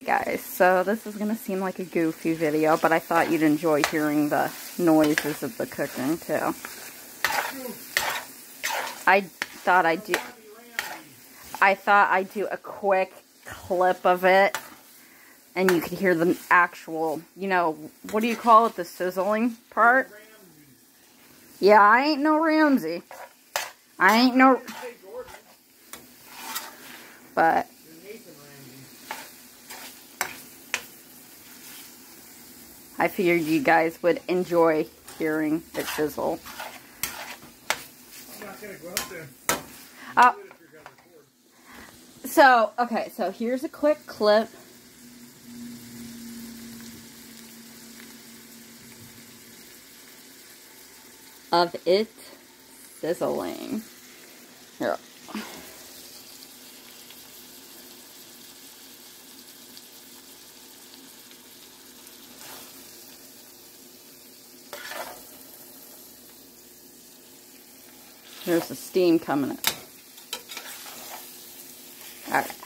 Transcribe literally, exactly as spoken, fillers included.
guys, so this is going to seem like a goofy video, but I thought you'd enjoy hearing the noises of the cooking too. I thought I'd do, I thought I'd do a quick clip of it, and you could hear the actual, you know, what do you call it, the sizzling part? Yeah, I ain't no Ramsay. I ain't no... But... I figured you guys would enjoy hearing it sizzle. I'm not gonna go up there. Uh, so, okay, so here's a quick clip. Of it sizzling. Here. There's the steam coming in. Alright.